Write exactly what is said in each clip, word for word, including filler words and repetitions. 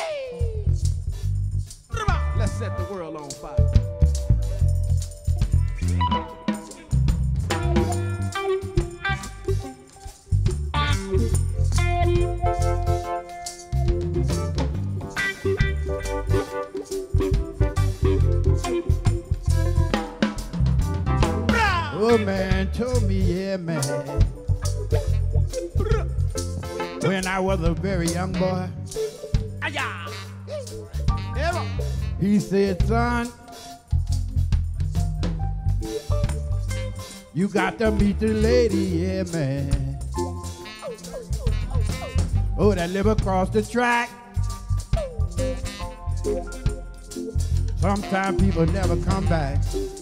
Let's set the world on fire. Oh man told me, yeah man, when I was a very young boy, he said, son, you got to meet the lady, yeah man. Oh, that live across the track. Sometimes people never come back.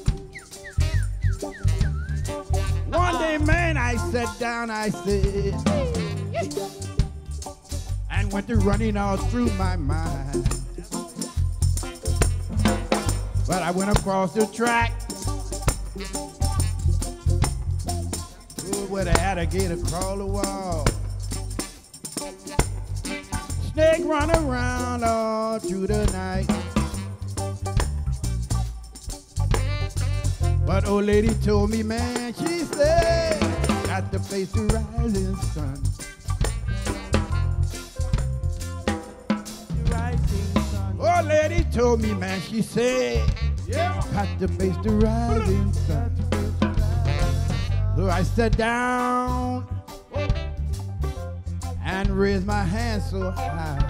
One day, man, I sat down, I said, and went to running all through my mind. But I went across the track, oh, where the alligator crawl the wall. Snake run around all through the night. But old lady told me, man, she said, got to face the rising sun. The rising sun. Old lady told me, man, she said, yeah, got to face the rising sun. So I sat down and raised my hand so high.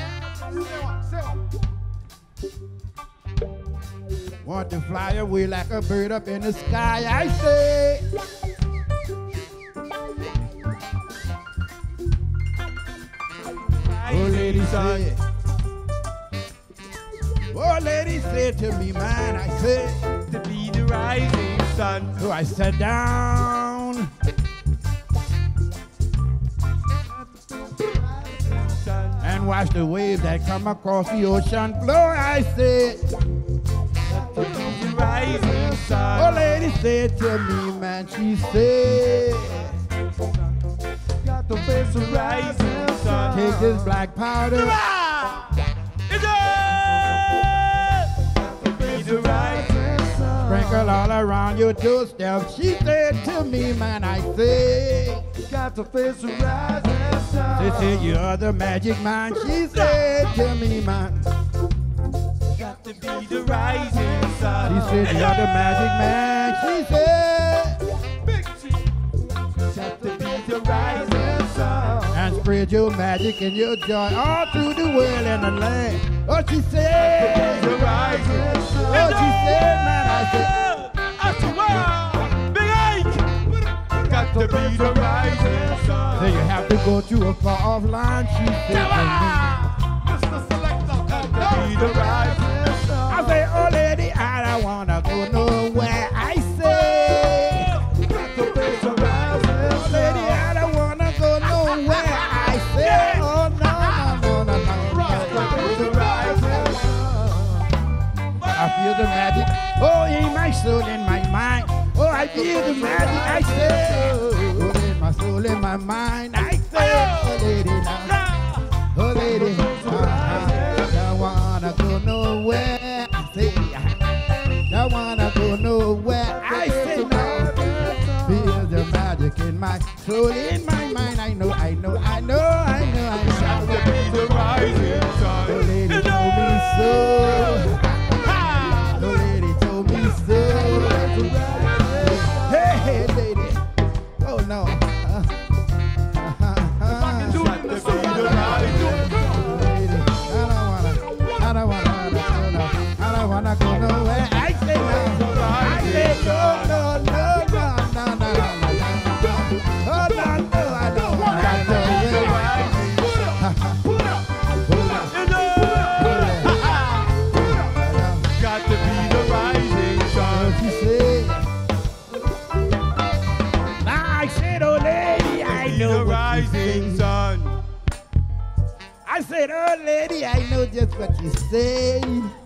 Want to fly away like a bird up in the sky, I say. Oh, lady said, oh, lady said to me, man, I said, to be the rising sun. So I sat down and watched the waves that come across the ocean floor, I said, rising sun. oh, lady said to me, man, she said, got to face the rising sun. take this black powder, It's got to be the rising sun. sprinkle all around your doorstep. She said to me, man, I said, got to face the rising sun. she said, you're the magic man. She said to me, man, got to be the rising sun. she said, you're the magic man. She said, got to be the rising sun. and spread your magic and your joy all through the world and the land. Oh, she said, The rising sun. oh, she said, man, I said, Big Ike. Got to be the rising sun. so you have to go to a far off line. She said to me, Mister Selector. Got to be the rising sun. I say, oh lady, I don't wanna go nowhere. I say, Got to be the rising oh lady, I don't wanna go nowhere. I say, oh no, no, no, no, no. Got to be the rising sun. I feel the magic, oh in my soul, in my mind. Oh, I feel the magic, I say, oh in my soul, in my mind. I say, oh lady, now, oh lady, I don't wanna go nowhere. I say, don't wanna go nowhere. I say, no. Feel the magic in my soul, in my mind. I know, I know, I know, I know, I know. Got to be the rising sun. The lady told me so. The lady told me so. Hey, hey, lady. Oh no. Uh, uh, uh, uh. Got to be the rising sun. Lady, I don't wanna, I don't wanna, I don't wanna, I don't wanna go nowhere. I say no. I say no, no, no, no, no, no, no, no. Oh no, no, I don't wanna go nowhere. Got to be the rising sun. What you say? Now I said, oh lady, I Be know the what you rising say. sun. I said, oh lady, I know just what you say.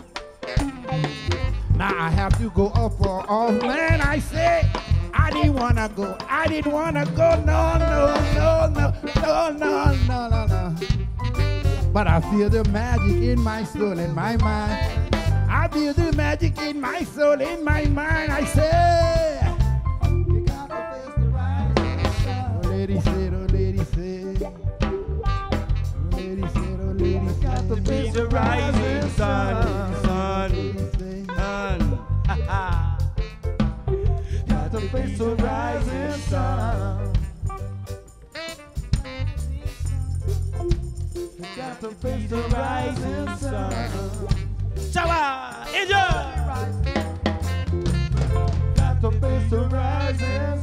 Now I have to go up for off, man. I say, I didn't wanna go. I didn't wanna go. No, no, no, no, no, no, no, no, no. but I feel the magic in my soul and my mind. I feel the magic in my soul, in my mind. I say, you got to face the rising sun. Oh, lady said, oh, lady said. Oh, lady said, oh, lady said. Got to face the rising sun, sun, sun. Got to face the rising sun. Got to face the rising sun. Shower, enjoy. Got to face the rising